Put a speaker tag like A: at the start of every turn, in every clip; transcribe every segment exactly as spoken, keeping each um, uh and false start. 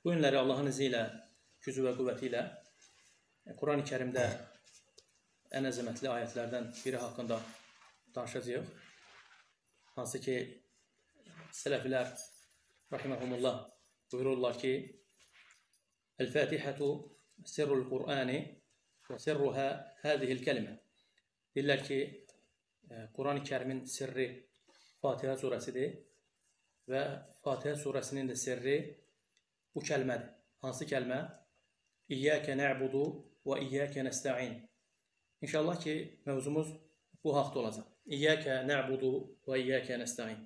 A: Bu günləri Allahın izi ilə, gücü və qüvvəti ilə Quran-ı Kərimdə ən əzəmətli ayətlərdən biri haqqında danışacağıq. Hansı ki, sələflər, rahiməhumullah, buyururlar ki, El-Fatihatu sirrul Qur'ani və sirruhə hədihil kəlimə. Deyirlər ki, Quran-ı Kərimin sirri Fatihə surəsidir və Fatihə surəsinin də sirri bu kəlmədir. Hansı kəlmə? İyyəkə nə'budu və iyyəkə nəstə'in. İnşallah ki, mövzumuz bu haqda olacaq. İyyəkə nə'budu və iyyəkə nəstə'in.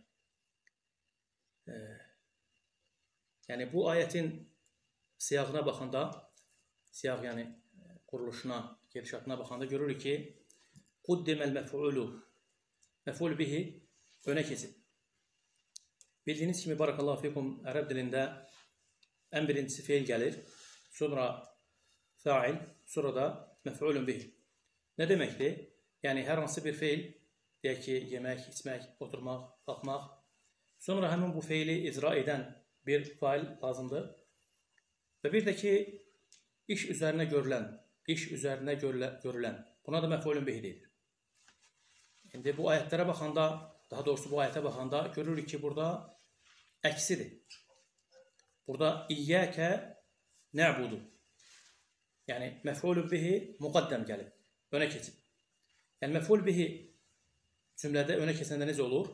A: Yəni, bu ayətin siyağına baxanda, siyaq yəni quruluşuna, gedişatına baxanda görürük ki, Quddiməl məf'ulu, məf'ul bihi önə keçib. Bildiyiniz kimi, barakallahu fikum, ərəb dilində ən birincisi feil gəlir, sonra fa'il, sonra da məf'ulun bihi. Nə deməkdir? Yəni, hər hansı bir feil, deyək ki, yemək, içmək, oturmaq, qalxmaq, sonra həmin bu feili icra edən bir fail lazımdır. Və bir də ki, iş üzərinə görülən, iş üzərinə görülən, buna da məf'ulun bihi deyilir. İndi bu ayətlərə baxanda, daha doğrusu bu ayətə baxanda görürük ki, burada əksidir. Burada İyyəkə nə'budu. Yəni, məf'ulun bihi müqaddəm gəlib, önə keçib. Yəni, məf'ul bihi cümlədə önə keçəndə necə olur?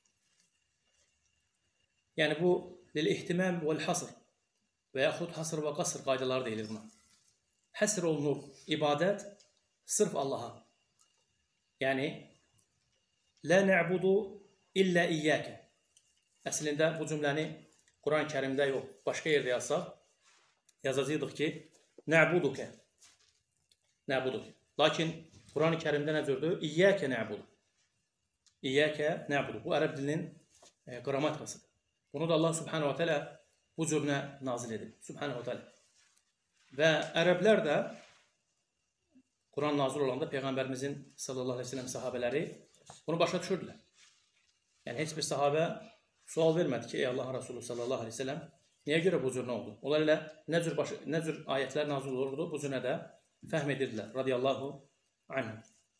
A: Yəni, bu lil-ihtimam vəl-hasr və yaxud hasr və qasr qaydaları deyilir buna. Həsr olunur ibadət sırf Allaha. Yəni, lə nə'budu illə iyyəkə. Əslində, bu cümləni Quran-ı Kərimdə yox, başqa yerdə yazsaq, yazacaqdıq ki, nə'budukə. Nə'budukə. Lakin Quran-ı Kərimdə nə cürdür? İyyəkə nə'budu. İyyəkə nə'budu. Bu, ərəb dilinin e, qrammatikasıdır. Bunu da Allah subhanahu wa ta'ala bu cürünə nazil edib. Subhanahu wa ta'ala. Və ərəblər də Quran nazil olanda Peyğəmbərimizin sallallahu aleyhi ve sellem sahabələri bunu başa düşürdülər. Yəni, heç bir sahabə sual vermədi ki, ey Allahın Resulü sallallahu aleyhi ve sellem, niyə görə bu cür nə oldu? Onlar ilə nə cür, başı, nə cür ayətlər nazil olurdu, bu cürünə də fəhm edirdilər. Radiyallahu anhum.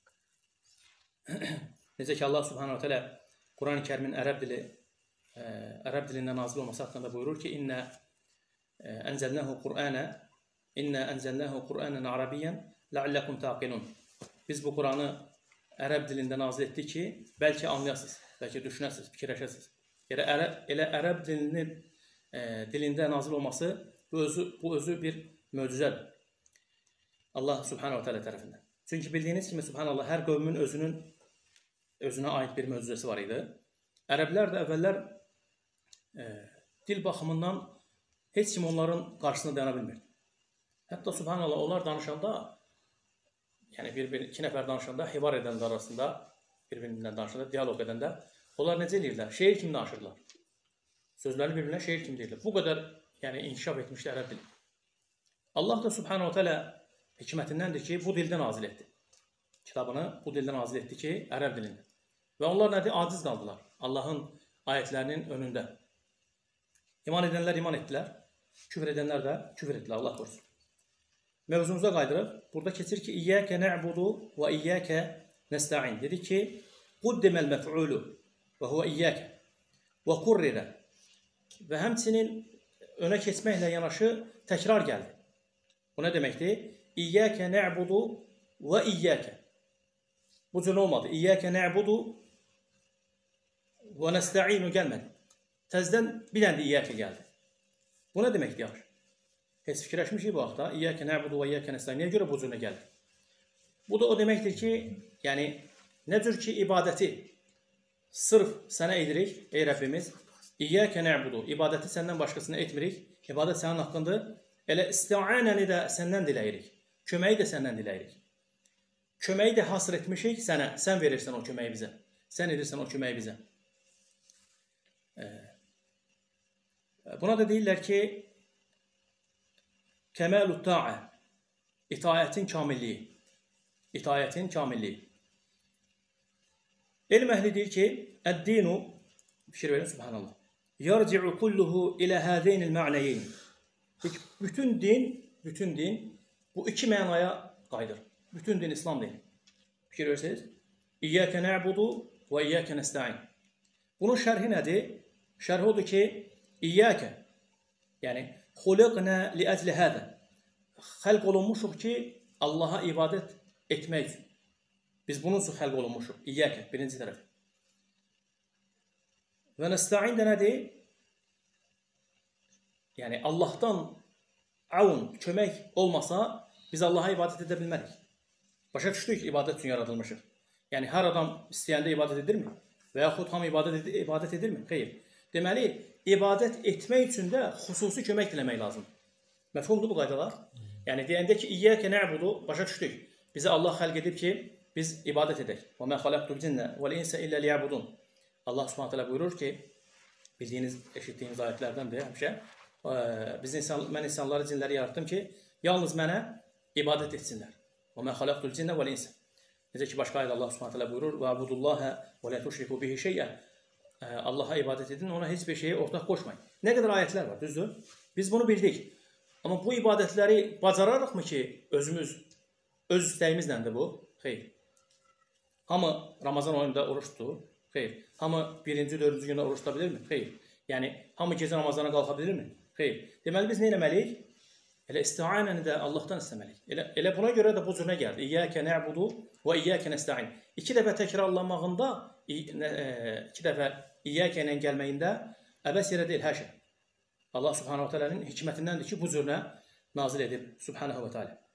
A: Necə ki, Allah subhanahu wa ta'ala Quran-ı Kərimin ərəb dili, ə, ərəb dilində nazil olması haqqında buyurur ki, İnnə ənzəlnəhu Qur'anə İnnə ənzəlnəhu Qur'anən ərəbiyyən ləalləkum taqilun. Biz bu Quranı ərəb dilində nazil etdik ki, bəlkə anlayasınız, bəlkə düşünəsiniz, fikirləşəsiniz. Yəni, ərəb, elə ərəb dilinin e, dilində nazil olması bu özü, bu özü bir möcüzədir. Allah subhanahu wa ta'ala tərəfindən. Çünki bildiyiniz kimi, subhanallah, hər qövmün özünün özünə aid bir möcüzəsi var idi. Ərəblər də əvvəllər e, dil baxımından heç kim onların qarşısında dayana bilmirdi. Hətta subhanallah, onlar danışanda, yəni bir, bir, iki nəfər danışanda, hivar edəndə arasında, bir-birindən danışanda, diyaloq edəndə, onlar necə edirlər? Şeir kimi danışırlar. Sözlərini bir-birinə şeir kimi deyirlər. Bu qədər yəni, inkişaf etmişdi ərəb dili. Allah da subhanahu wa ta'ala hikmətindəndir ki, bu dildə nazil etdi. Kitabını bu dildə nazil etdi ki, ərəb dilində. Və onlar nədir? Aciz qaldılar Allahın ayətlərinin önündə. İman edənlər iman etdilər, küfr edənlər də küfr etdilər, Allah qorusun. Mövzumuza qaydırıq. Burada keçir ki, İyyəkə nə'budu və iyyəkə nəstə'in. Dedi ki, Quddiməl məf'ulu və huvə iyyəkə və qurrirə. Və həmçinin önə keçməklə yanaşı təkrar gəldi. Bu nə deməkdir? İyyəkə nə'budu və iyyəkə. Bu cür olmadı. İyyəkə nə'budu və nəstə'inu gəlmədi. Təzdən bir dənə də iyyəkə gəldi. Bu nə deməkdir yaxşı? Heç fikirləşmişik bu vaxtda. İyyəkə nə'budu və iyyəkə nəstə'in. Niyə görə bu cürünə gəldi? Bu da o deməkdir ki, yəni, nə cür ki, ibadəti sırf sənə edirik, ey Rəbbimiz, İyyəkə nə'budu, ibadəti səndən başqasına etmirik, ibadət sənin haqqındır, elə isti'anəni də səndən diləyirik, köməyi də səndən diləyirik. Köməyi də hasr etmişik sənə, sən verirsən o köməyi bizə, sən edirsən o köməyi bizə. Buna da deyirlər ki, kəməl-ü ta'a, itayətin kamilliyi, itayətin kamilliyi. Elm əhli deyir ki, əd-dinu, fikir verin, subhanallah, yarci'u kulluhu ilə həzeynil mə'neyin. Bütün din, bütün din bu iki mənaya qayıdır. Bütün din İslam dini. Fikir verirsiniz? İyyəkə nə'budu və iyyəkə nəstə'in. Bunun şərhi nədir? Şərhi odur ki, İyyəkə, yəni xuliqnə liəcli hədə. Xəlq olunmuşuq ki, Allaha ibadət etmək üçün. Biz bunun üçün xəlq olunmuşuq. İyyəkə, birinci tərəf. Və nəstə'in də nədir? Yəni Allahdan avun, kömək olmasa, biz Allaha ibadət edə bilmərik. Başa düşdük ki, ibadət üçün yaradılmışıq. Yəni, hər adam istəyəndə ibadət edirmi? Və yaxud hamı ibadət, ed ibadət edirmi? Xeyr. Deməli, ibadət etmək üçün də xüsusi kömək diləmək lazım. Məfhumdur bu qaydalar? Yəni, deyəndə ki, İyyəkə nə'budu, başa düşdük. Bizi Allah xəlq edib ki, biz ibadət edək. Və mə xaləqtul cinnə və l'insə illə liyəbudun. Allah subhanət hələ buyurur ki, bildiyiniz, eşitdiyiniz ayətlərdəndir həmişə. Biz insan, mən insanları, cinləri yarattım ki, yalnız mənə ibadət etsinlər. Və mə xaləqtul cinnə və l'insə. Necə ki, başqa ayda Allah subhanət hələ buyurur, və abudullahə və lə tuşriku bihi şeyə. Allaha ibadət edin, ona heç bir şeyə ortaq qoşmayın. Nə qədər ayətlər var, düzdür? Biz bunu bildik. Amma bu ibadətləri bacararıqmı ki, özümüz, öz istəyimizləndir bu? Xeyr. Hamı Ramazan ayında oruç tutur? Xeyr. Hamı birinci, dördüncü gündə oruç tuta bilirmi? Xeyr. Yəni, hamı gecə Ramazana qalxa bilirmi? Xeyr. Deməli, biz nə eləməliyik? Elə isti'anəni də Allahdan istəməliyik. Elə, elə buna görə də bu cürünə gəldi. İyyəkə nə'budu və iyyəkə nəstə'in. İki dəfə təkrarlanmağında, iki dəfə İyyəkə ilə gəlməyində əbəs yerə deyil, həşə. Allah subhanahu wa ta'ala'nın hikmətindəndir ki, bu cürünə nazil edib, subhanahu wa ta'ala.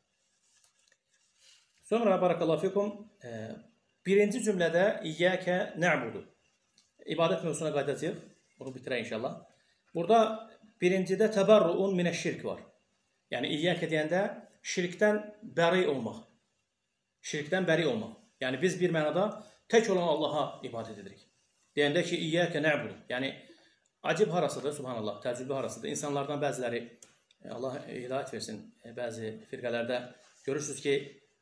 A: Sonra, barakallahu fikum, birinci cümlədə İyyəkə nə'budu. İbadət mövzusuna qayıdacaq. Bunu bitirək inşallah. Burada birincidə təbərruun minəşşirk var. Yəni, İyyəkə deyəndə şirkdən bəri olmaq. Şirkdən bəri olmaq. Yəni, biz bir mənada tək olan Allaha ibadət edirik. Deyəndə ki, İyyəkə nə'budu. Yəni, acib harasıdır, subhanallah, təəccüblü harasıdır. İnsanlardan bəziləri, Allah hidayət versin, bəzi firqələrdə görürsünüz ki,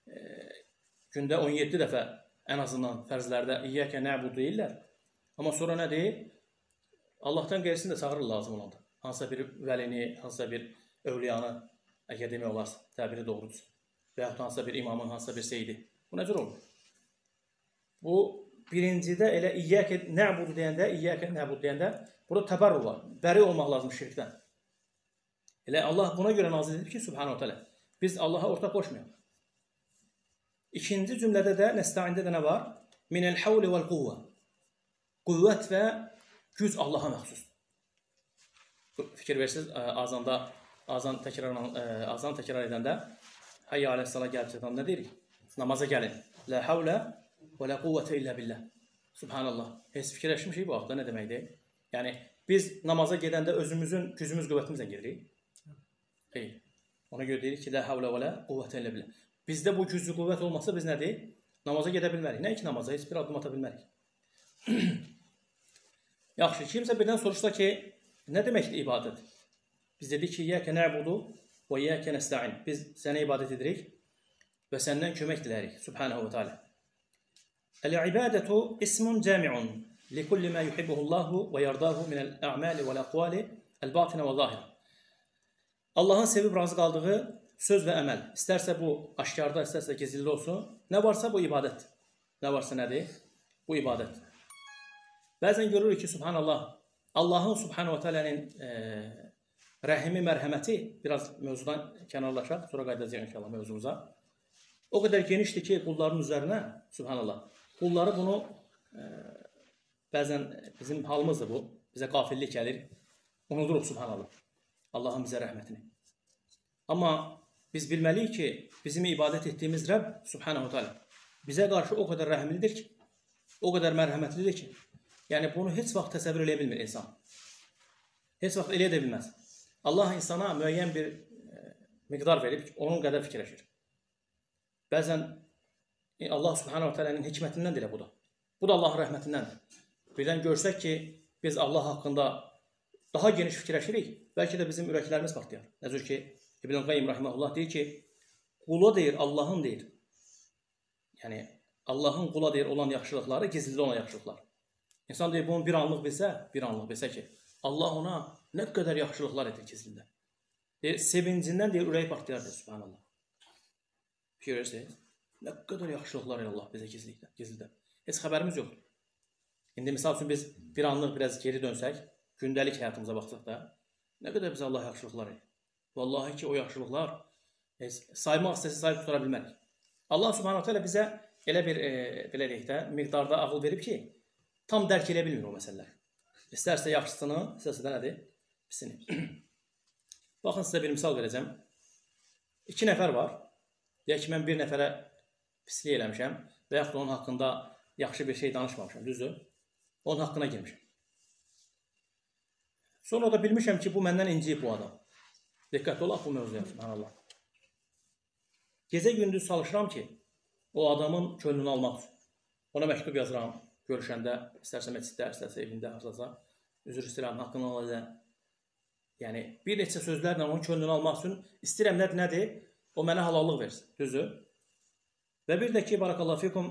A: gündə on yeddi dəfə ən azından fərzlərdə İyyəkə nə'budu deyirlər. Amma sonra nə deyir? Allahdan qeyrisini də çağırır lazım olanda. Hansısa bir vəlini, hansısa bir övliyanı, əgər demək olarsa, təbiri doğrudur. Və yaxud hansısa bir imamın, hansısa bir seyidi. Bu necə olur? Bu, birincidə elə İyyəkə nə'budu deyəndə, İyyəkə nə'budu deyəndə, burada təbərru var. Bəri olmaq lazım şirkdən. Elə Allah buna görə nazil edib ki, subhanahu wa ta'ala, biz Allaha ortaq qoşmayaq. İkinci cümlədə də, nəstə'ində də nə var? Minəl havli vəl quvvə. Qüvvət və güc Allaha məxsusdur. Fikir versiniz, azanda, azan təkrar, azan təkrar edəndə, Hayya aləs-sala gəlib çatan nə deyirik? Namaza gəlin. La havlə və la quvvətə illə billah. Subhanallah. Heç fikirləşmişik bu vaxtda nə deməkdir? Yəni, biz namaza gedəndə özümüzün gücümüz, qüvvətimizlə gedirik. Xeyr. Ona görə deyirik ki, la havlə və la quvvətə illə billah. Bizdə bu güclü qüvvət olmasa biz nədir? Namaza gedə bilmərik. Nə ki namaza? Heç bir addım ata bilmərik. Yaxşı, kimsə birdən soruşsa ki, nə deməkdir ibadət? Biz dedik ki, İyyəkə nə'budu və iyyəkə nəstə'in. Biz sənə ibadət edirik və səndən kömək dilərik. Subhanahu wa ta'ala. El-ibadətu ismun cəmi'un li kulli ma yuhibbuhullahu və yardahu minəl a'mali vəl aqvali el-batinə və zahir. Allahın sevib razı qaldığı söz və əməl. İstərsə bu aşkarda, istərsə gizli olsun. Nə varsa bu ibadət. Nə varsa nədir? Bu ibadət. Bəzən görürük ki, subhanallah, Allahın subhanahu wa ta'ala'nın e, rəhimi, mərhəməti, biraz mövzudan kənarlaşaq, sonra qaydacaq inşallah mövzumuza. O qədər genişdir ki, qulların üzərinə, subhanallah, qulları bunu, e, bəzən bizim halımızdır bu, bizə qafillik gəlir, unuduruq subhanallah, Allahın bizə rəhmətini. Amma biz bilməliyik ki, bizim ibadət etdiyimiz Rəbb, subhanahu ta'ala, bizə qarşı o qədər rəhimlidir ki, o qədər mərhəmətlidir ki, yəni bunu heç vaxt təsəvvür eləyə bilmir insan. Heç vaxt eləyə də bilməz. Allah insana müəyyən bir e, miqdar verib, onun qədər fikirləşir. Bəzən Allah subhanahu ta'ala'nın hikmətindən də elə bu da. Bu da Allahın rəhmətindəndir. Birdən görsək ki, biz Allah haqqında daha geniş fikirləşirik, bəlkə də bizim ürəklərimiz partlayar. Nəzür ki, İbn-i Qayyim rahimehullah deyir ki, qula deyir, Allahın deyir. Yəni, Allahın qula deyir olan yaxşılıqları, gizlidə olan yaxşılıqlar. İnsan deyir, bunu bir anlıq bilsə, bir anlıq bilsə ki, Allah ona nə qədər yaxşılıqlar edir gizlində. Deyir, sevincindən deyir, ürəyi partlayar deyir, subhanallah. Görürsünüz, nə qədər yaxşılıqlar er Allah bizə gizlikdə, gizlidə. Heç xəbərimiz yoxdur. İndi misal üçün biz bir anlıq biraz geri dönsək, gündəlik həyatımıza baxsaq da, nə qədər bizə Allah yaxşılıqlar er. Vallahi ki, o yaxşılıqlar e, saymaq istəsə sayıb tutura bilmərik. Allah subhanahu teala bizə elə bir, e, belə deyək də, miqdarda ağıl verib ki, tam dərk edə bilmir o məsələlər. İstərsə yaxşısını, istərsə də nədir? Pisini. Baxın, sizə bir misal verəcəm. İki nəfər var. Deyək ki, mən bir nəfərə pislik eləmişəm və yaxud da onun haqqında yaxşı bir şey danışmamışam, düzdür? Onun haqqına girmişəm. Sonra da bilmişəm ki, bu məndən inciyib bu adam. Diqqətli olaq bu mövzuya, subhanallah. Gecə gündüz çalışıram ki, o adamın könlünü almaq üçün. Ona məktub yazıram, görüşəndə, istərsə məsciddə, istərsə evində, harsasa, üzr istəyirəm, haqqını alacaq. Yəni, bir neçə sözlərlə onun könlünü almaq üçün istəyirəm nədir, nədir? O mənə halallıq versin, düzdür? Və bir də ki, barakallahu fikum,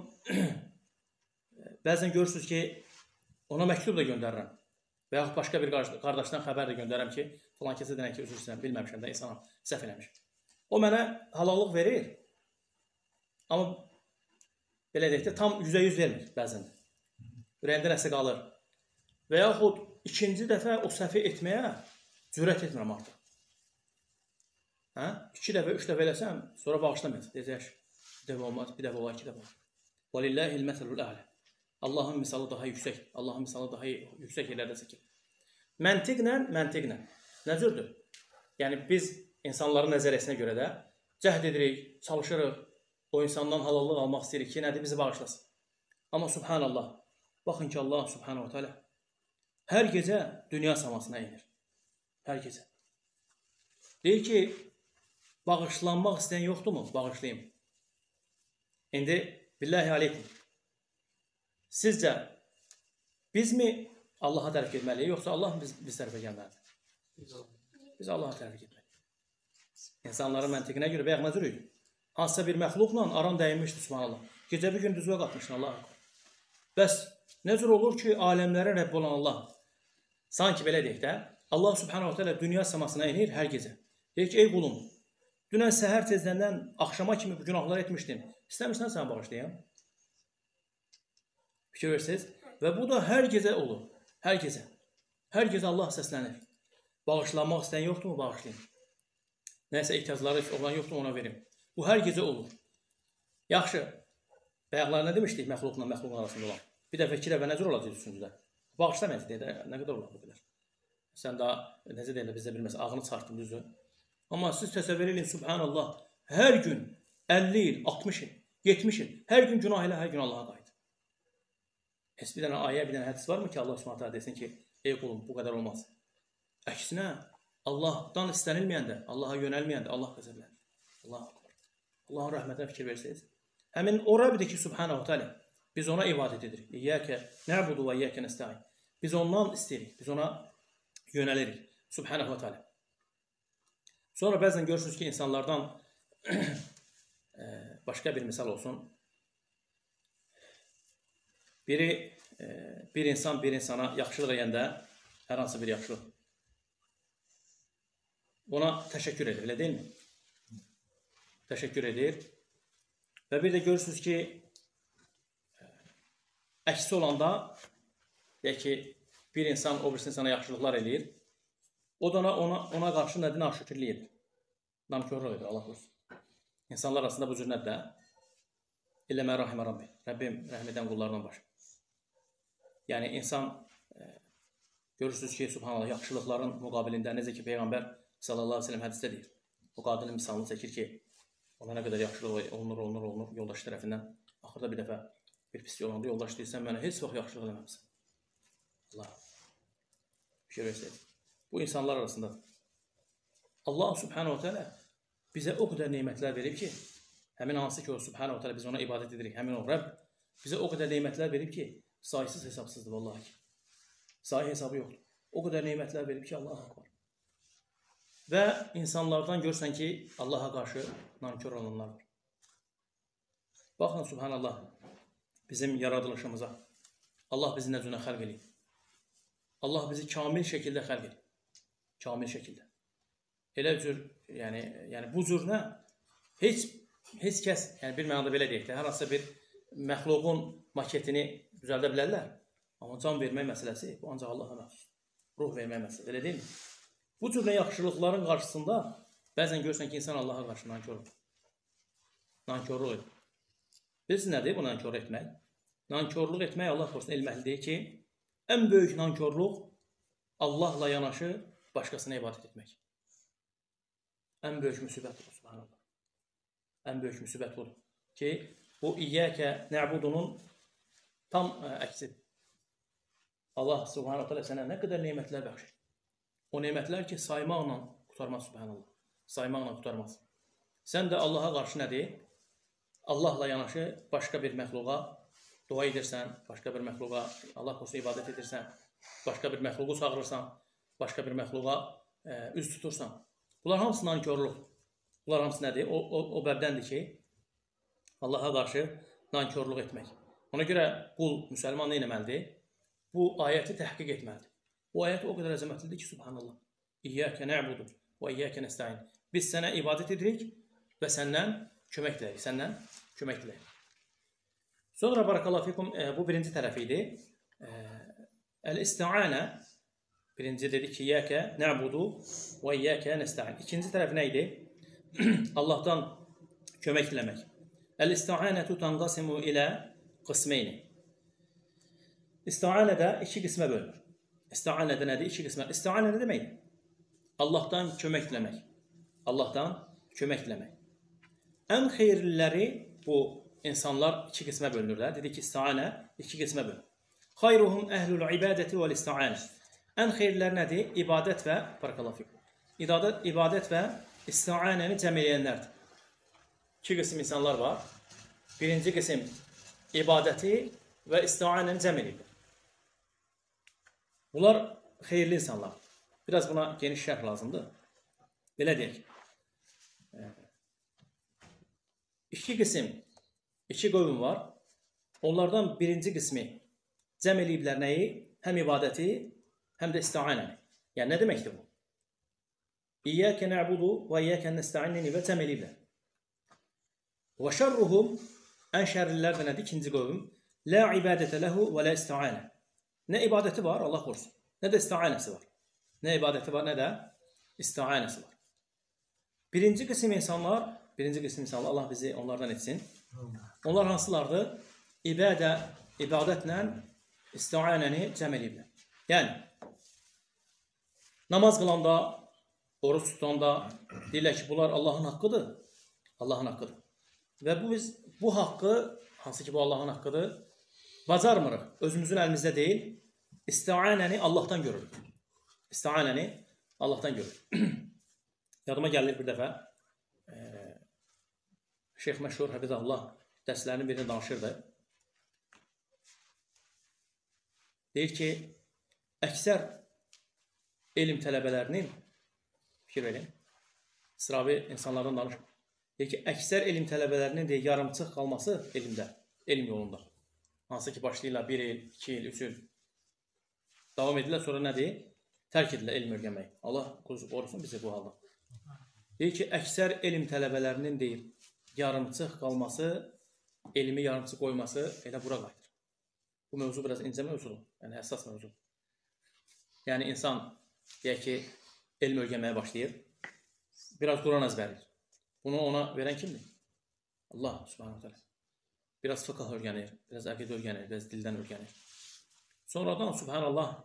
A: bəzən görürsünüz ki, ona məktub da göndərirəm. Və yaxud başqa bir qardaşdan xəbər də göndərəm ki, filan kəsə denək ki, üzr istəyirəm, bilməmişəm də, insana səhv eləmişəm. O mənə halallıq verir, amma belə deyək də, tam yüzə yüz vermir bəzən. Ürəyində nəsə qalır. Və yaxud ikinci dəfə o səhvi etməyə cürət etmirəm artıq. Hə? İki dəfə, üç dəfə eləsəm, sonra bağışlamayacaq. Deyəcək, bir dəfə olmaz, bir dəfə olar, iki dəfə olar. وَلِلَّهِ الْمَثَلُ الْأَعْلَى. Allahın misalı daha yüksək, Allahın misalı daha yüksək yerlərdə çəkir. Məntiqlə, məntiqlə. Nə cürdür? Yəni, biz insanların nəzəriyyəsinə görə də cəhd edirik, çalışırıq, o insandan halallıq almaq istəyirik ki, nədir? Bizi bağışlasın. Amma subhanallah, baxın ki, Allah subhanahu teala hər gecə dünya samasına inir. Hər gecə. Deyir ki, bağışlanmaq istəyən yoxdur mu? Bağışlayayım. İndi, billahi aleykum. Sizcə, biz mi Allaha tərəf getməliyik, yoxsa Allah biz, biz tərəfə gəlməlidir? Biz Allaha tərəf getməliyik. İnsanların məntiqinə görə bəyək məzürük. Hansısa bir məxluqla aran dəyinmişdir, subhanallah. Gecə bir gün düzvə qatmışsın, Allah. Bəs, nə cür olur ki, aləmlərin Rəbb olan Allah? Sanki belə deyək də, Allah subhanahu teala dünya samasına inir hər gecə. Deyir ki, ey qulum, dünən səhər tezdəndən axşama kimi bu günahlar etmişdin. İstəmirsən sənə bağışlayayım? Fikir verirsiniz? Və bu da hər gecə olur. Hər gecə. Hər gecə Allah səslənir. Bağışlanmaq istəyən yoxdur mu? Bağışlayın. Nəsə ehtiyacları olan yoxdur mu? Ona verim. Bu hər gecə olur. Yaxşı. Bəyaqlar nə demişdik məxluqla məxluqun arasında olan? Bir dəfə, iki dəfə necə olacaq üçüncüdə? Bağışlamayacaq deyə nə qədər olar bu qədər? Sən daha, necə deyirlər, bizdə bilməsə, ağını çıxartdın, düzdür. Amma siz təsəvvür edin, subhanallah, hər gün əlli il, altmış il, yetmiş il, hər gün günah ilə, hər gün Allaha qayıt. Heç bir dənə ayə, bir dənə hədis varmı ki, Allah subhanətə desin ki, ey qulum, bu qədər olmaz. Əksinə, Allahdan istənilməyəndə, Allaha yönəlməyəndə, Allah qəzəblənir. Allah akbar. Allahın rəhmətinə fikir verirsiniz. Həmin o Rəbdir ki, subhanahu teala, biz ona ibadət edirik. İyyəkə nə'budu və iyyəkə nəstə'in. Biz ondan istəyirik, biz ona yönəlirik. Subhanahu teala. Sonra bəzən görürsünüz ki, insanlardan başqa bir misal olsun. Biri, bir insan bir insana yaxşılıq edəndə, hər hansı bir yaxşılıq, ona təşəkkür edir, elə deyilmi? Təşəkkür edir. Və bir də görürsünüz ki, əksi olanda, deyək ki, bir insan o birisi insana yaxşılıqlar eləyir, o da ona, ona qarşı nədir? Naşükürlük edir. Namkörlük edir, Allah olsun. İnsanlar arasında bu cür nədir də? İllə mən rahimə Rabbi. Rəbbim rəhm edən qullardan baş. Yəni, insan e, görürsünüz ki, subhanallah, yaxşılıqların müqabilində, necə ki, Peyğəmbər sallallahu aleyhi ve sellem hədisdə deyir. O qadının misalını çəkir ki, ona nə qədər yaxşılıq olunur, olunur, olunur, yoldaş tərəfindən. Axırda bir dəfə bir pislik olanda, yoldaş deyirsən, mənə heç vaxt yaxşılıq eləməmsən. Allah. Bir şey versəydik. Bu insanlar arasındadır. Allah subhanahu teala bizə o qədər neymətlər verib ki, həmin hansı ki, o subhanahu teala biz ona ibadət edirik, həmin o Rəbb bizə o qədər neymətlər verib ki, sayısız hesabsızdır vallahi ki. Sayı hesabı yoxdur. O qədər neymətlər verib ki, Allah akbar. Və insanlardan görsən ki, Allaha qarşı nankör olanlar var. Baxın, subhanallah, bizim yaradılışımıza. Allah bizi nə cünə xəlq edib. Allah bizi kamil şəkildə xəlq edib. Kamil şəkildə. elə cür, yəni, yəni bu cür nə? Heç, heç kəs, yəni bir mənada belə deyək də, hər hansısa bir məxluqun maketini düzəldə bilərlər. Amma can vermək məsələsi, bu ancaq Allaha məxsus. Ruh vermək məsələsi, elə deyil mi? Bu cür yaxşılıqların qarşısında bəzən görürsən ki, insan Allaha qarşı nankör olur. Nankörlük edir. Bilirsiniz nədir bu nankörlük etmək? Nankörlük etmək Allah korusun elm əhli deyir ki, ən böyük nankörlük Allahla yanaşı başqasına ibadət etmək. Ən böyük müsibət olur, subhanallah. Ən böyük müsibət olur ki, bu İyyəkə nə'budunun tam əksidir. Allah subhanahu teala sənə nə qədər nemətlər bəxşir. O nemətlər ki, saymaqla qutarmaz, subhanallah. Saymaqla qutarmaz. Sən də Allaha qarşı nədir? Allahla yanaşı başqa bir məxluqa dua edirsən, başqa bir məxluqa Allah korusun ibadət edirsən, başqa bir məxluqu çağırırsan, başqa bir məxluqa e, üz tutursan. Bunlar hamısı nankörlük. Bunlar hamısı nədir? O, o, o bəbdəndir ki, Allaha qarşı nankörlük etmək. Ona görə qul, müsəlman nə etməlidir? Bu ayəti təhqiq etməlidir. Bu ayət o qədər əzəmətlidir ki, subhanallah. İyyəkə nə'budu və iyyəkə nəstəin. Biz sənə ibadət edirik və səndən kömək diləyik. Səndən kömək diləyik. Sonra barakallahu fikum, e, bu birinci tərəfi idi. E, El-isti'anə, birinci dedik ki, iyyəkə nə'budu və iyyəkə nəstəin. İkinci tərəf nə idi? Allahdan kömək diləmək. El-isti'anətu tanqasimu ilə qismeyni. İsti'anə də iki qismə bölünür. İsti'anə də nədir? İki qismə. İsti'anə nə deməkdir? Allahdan kömək diləmək. Allahdan kömək diləmək. Ən xeyirliləri bu insanlar iki qismə bölünürlər. Dedik ki, isti'anə iki qismə bölünür. Xayruhum əhlul ibadəti və isti'anə. Ən xeyirliləri nədir? İbadət və barakallahu fikum. İbadət, ibadət və isti'anəni cəm eləyənlərdir. İki qism insanlar var. Birinci qism ibadəti və isti'anəni cəm eləyirlər. Bunlar xeyirli insanlar. Biraz buna geniş şərh lazımdır. Belə deyək. İki qism, iki qövm var. Onlardan birinci qismi cəm eləyiblər nəyi? Həm ibadəti, həm də isti'anəni. Yəni, nə deməkdir bu? İyyəkə nə'budu və iyyəkə nəstə'inni və cəm eləyiblər. Və şərruhum, ən şərlilər də nədir? İkinci qövm. La ibadətə ləhu və la isti'anə. Nə ibadəti var, Allah korusun. Nə də isti'anəsi var. Nə ibadəti var, nə də isti'anəsi var. Birinci qism insanlar, birinci qism insanlar, Allah bizi onlardan etsin. Onlar hansılardır? İbadə, ibadətlə isti'anəni cəm eləyiblər. Yəni, namaz qılanda, oruç tutanda deyirlər ki, bunlar Allahın haqqıdır. Allahın haqqıdır. Və bu, biz, bu haqqı, hansı ki bu Allahın haqqıdır, bacarmırıq. Özümüzün əlimizdə deyil. İsti'anəni Allahdan görürük. İsti'anəni Allahdan görürük. Yadıma gəlir bir dəfə e, Şeyx Məşhur Həfizəhullah dərslərinin birini danışırdı. Deyir ki, əksər elm tələbələrinin, fikir verin, sıravi insanlardan danışır. Deyir ki, əksər elm tələbələrinin deyir, yarımçıq qalması elmdə, elm yolunda. Hansı ki, başlayırlar bir il, iki il, üç il. Davam edirlər, sonra nədir? Tərk edirlər elm öyrənməyi. Allah qorusun bizi bu halda. Deyir ki, əksər elm tələbələrinin deyir, yarımçıq qalması, elmi yarımçıq qoyması elə bura qayıdır. Bu mövzu biraz incə mövzudur, yəni həssas mövzudur. Yəni insan, deyək ki, elm öyrənməyə başlayır, biraz Quran əzbərir. Bunu ona verən kimdir? Allah subhanahu teala. Biraz fıqh öyrənir, biraz əqidə öyrənir, biraz dildən öyrənir. Sonradan subhanallah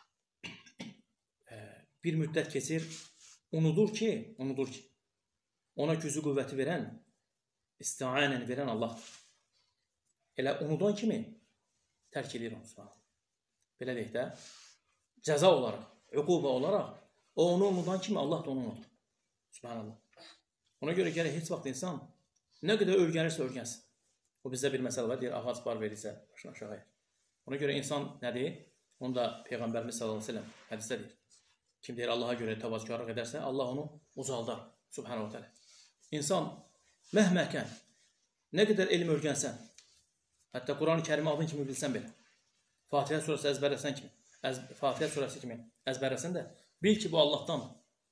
A: bir müddət keçir, unudur ki, unudur ki, ona gücü qüvvəti verən, isti'anəni verən Allahdır. Elə unudan kimi tərk edir onu subhanallah. Belə deyək də, cəza olaraq, üquba olaraq, o onu unudan kimi Allah da onu unudur. Subhanallah. Ona görə gərək heç vaxt insan nə qədər öyrənirsə öyrənsin. O bizdə bir məsələ var, deyir, ağac bar verirsə, başına aşağı əyir. Ona görə insan nədir? Onu da Peyğəmbərimiz sallallahu əleyhi və səlləm hədisdə deyir. Kim deyir, Allaha görə təvazökarlıq edərsə, Allah onu ucaldar. Subhanahu teala. İnsan məhməkən, nə qədər elm öyrənsən, hətta Quran-ı Kərimi adın kimi bilsən belə, Fatihə surəsi əzbərləsən kimi, əz, Fatihə surəsi kimi əzbərləsən də, bil ki, bu Allahdan.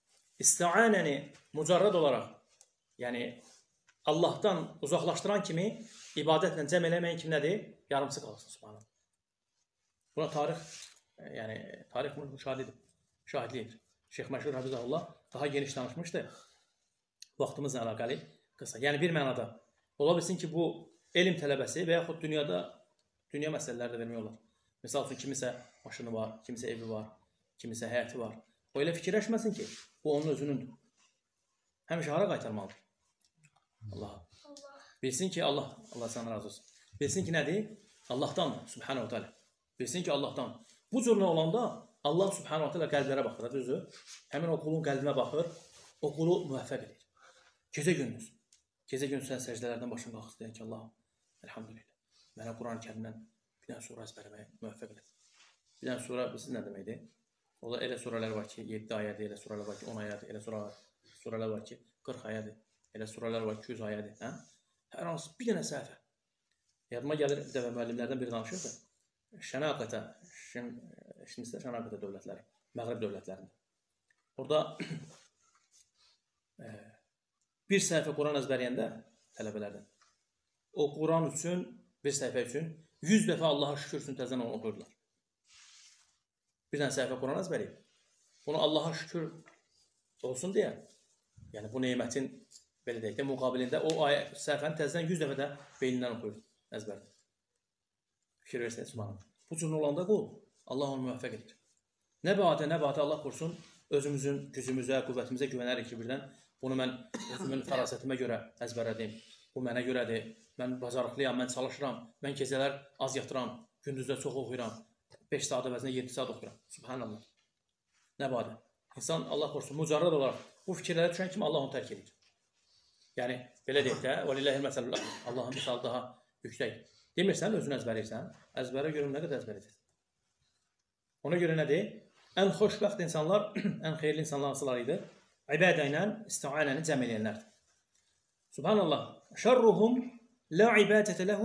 A: İsti'anəni mücərrəd olaraq, yəni Allahdan uzaqlaşdıran kimi ibadətlə cəm eləməyən kim nədir? Yarımçı qalırsın, subhanallah. Buna tarix, yəni tarix bunu müşahidə edib, şahidlik edir. Şeyx Məşhur Hafizəhullah daha geniş danışmışdı. Vaxtımızla əlaqəli qısa. Yəni bir mənada ola bilsin ki, bu elm tələbəsi və yaxud dünyada dünya məsələləri də vermək olar. Misal üçün, kimisə maşını var, kimisə evi var, kimisə həyəti var. O elə fikirləşməsin ki, bu onun özünündür. Həmişə hara qaytarmalıdır? Allah'a. Bilsin ki, Allah, Allah sana razı olsun. Bilsin ki, nədir? Allahdandır, Subhanahu Teala. Bilsin ki, Allahdan. Bu cürlə olanda Allah Subhanahu Teala qəlblərə baxır, düzü. Həmin o qulun qəlbinə baxır, o qulu müvəffəq edir. Gecə gündüz. Gecə gündüz sən səcdələrdən başını qalxır, deyək ki, Allahım, elhamdülillah. Mənə Quran-ı Kərimdən bir dənə sura əzbərləməyə müvəffəq edir. Bir dənə sura, bilsin nə deməkdir? O da elə suralar var ki, yeddi ayədir, elə suralar var ki, on ayədir, elə suralar var ki, qırx ayədir, elə suralar var ki, yüz ayədir. Hə? Hər hansı bir dənə səhifə. Yadıma gəlir, bir dəfə müəllimlərdən biri danışırdı. Şənaqətə, şimdisi də Şənaqətə dövlətləri, Məğrib dövlətlərində. Orada e, bir səhifə Quran əzbərləyəndə tələbələrdən, o Quran üçün, bir səhifə üçün yüz dəfə Allaha şükür üçün təzən onu oxuyurdular. Bir dənə səhifə Quran əzbərləyib. Bunu Allaha şükür olsun deyə, yəni bu neymətin belə deyək də müqabilində o ayə, səhifəni təzdən yüz dəfə də beynindən oxuyur, əzbərdə. Fikir versəniz, subhanallah. Bu cürün olanda qul, Allah onu müvəffəq edir. Nə bəatə, nə bəatə Allah qorusun, özümüzün gücümüzə, qüvvətimizə güvənərik ki, birdən bunu mən özümün fərasətimə görə əzbərlədim. Bu mənə görədir, mən bacarıqlıyam, mən çalışıram, mən gecələr az yatıram, gündüzdə çox oxuyuram, beş saat əvəzinə yeddi saat oxuyuram. Subhanallah. Nə bəatə. İnsan Allah qorusun, mücərrəd olaraq bu fikirlərə düşən kimi Allah onu tərk edir. Yəni, belə deyək də, vəlilləhil məsəlullah, Allahın misalı daha yüksək. Demirsən, özünü əzbərləyirsən, əzbərə görün nə qədər əzbər edir. Ona görə nədir? Ən xoşbəxt insanlar, ən xeyirli insanlar hansılar idi? İbadə ilə isti'anəni cəm eləyənlərdir. Subhanallah. Şərruhum la ibadətə ləhu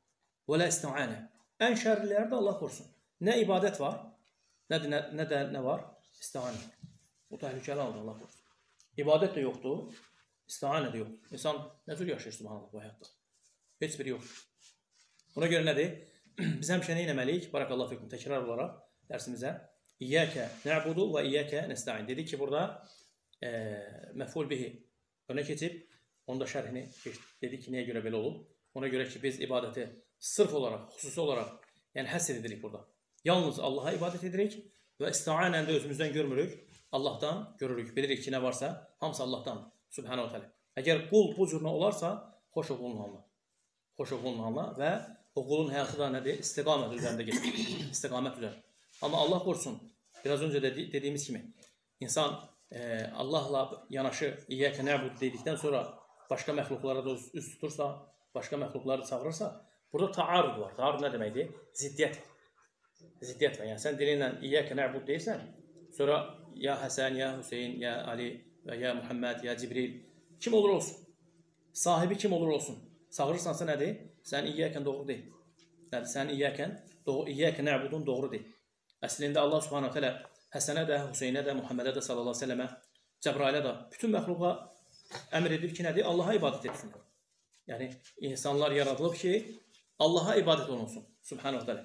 A: və la isti'anə. Ən şərliləri də Allah qorusun. Nə ibadət var, nə də nə, nə, də, nə var? İsti'anə var. Bu təhlükəli aldı Allah qorusun. İbadət də yoxdur, isti'anə də yoxdur. İnsan nə cür yaşayır subhanallah bu həyatda? Heç biri yoxdur. Buna görə nədir? Biz həmişə nə eləməliyik? Barakallahu fikum, təkrar olaraq dərsimizə İyyəkə nə'budu və iyyəkə nəstə'in. Dedik ki, burada e, məful bihi önə keçib, onu da şərhini keçdik. Dedik ki, nəyə görə belə olub? Ona görə ki, biz ibadəti sırf olaraq, xüsusi olaraq, yəni həsr edirik burada. Yalnız Allaha ibadət edirik və isti'anən də özümüzdən görmürük, Allahdan görürük. Bilirik ki, nə varsa, hamısı Allahdan, Subhanahu Teala. Əgər qul bu cürünə olarsa, xoş oğlunun halına. Xoş oğlunun halına və o qulun həyatı da nədir? İstiqamət üzərində gedir. İstiqamət üzər. Amma Allah qorusun, biraz öncə de dediyimiz kimi, insan e, Allahla yanaşı İyyəkə nə'budu dedikdən sonra başqa məxluqlara da üst tutursa, başqa məxluqları çağırırsa, burada taarud var. Taarud nə deməkdir? Ziddiyyət. Ziddiyyət var. Yəni sən dilinlə İyyəkə nə'budu deyirsən, sonra ya Həsən, ya Hüseyin, ya Ali, ya Muhammed, ya Cibril, kim olur olsun, sahibi kim olur olsun, çağırırsansa nədir? Sən İyyəkən doğru deyil. Yəni sən İyyəkən, İyyəkə nə'budun doğru deyil. Əslində Allah Subhanahu Teala Həsənə də, Hüseynə də, Muhammedə də sallallahu aleyhi ve sellemə, Cəbrailə də, bütün məxluqa əmr edir ki, nədir? Allaha ibadət etsinlər. Yəni, insanlar yaradılıb ki, Allaha ibadət olunsun. Subhanahu Teala.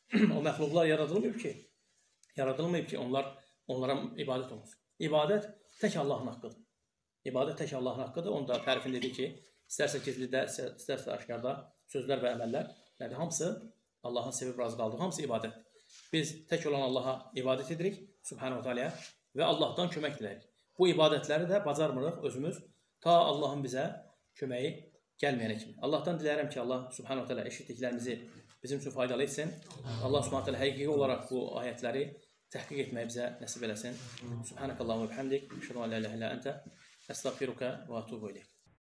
A: O məxluqlar yaradılmayıb ki, yaradılmayıb ki, onlar onlara ibadət olunsun. İbadət tək Allahın haqqıdır. İbadət tək Allahın haqqıdır. Onu da tərifin dedi ki, istərsə gizlidə, istərsə aşkarda sözlər və əməllər, yəni hamısı Allahın sevib razı qaldığı, hamısı ibadət. Biz tək olan Allaha ibadət edirik, Subhanahu Teala'ya və Allahdan kömək dilərik. Bu ibadətləri də bacarmırıq özümüz, ta Allahın bizə köməyi gəlməyənə kimi. Allahdan diləyirəm ki, Allah Subhanahu Teala eşitdiklərimizi bizim üçün faydalı etsin. Allah Subhanahu Teala həqiqi olaraq bu ayətləri təhqiq etməyi bizə nəsib eləsin. Subhanakallahumma və bihamdik, əşhədu an la ilaha illa ente, əstəğfiruka və etûbu ileyk.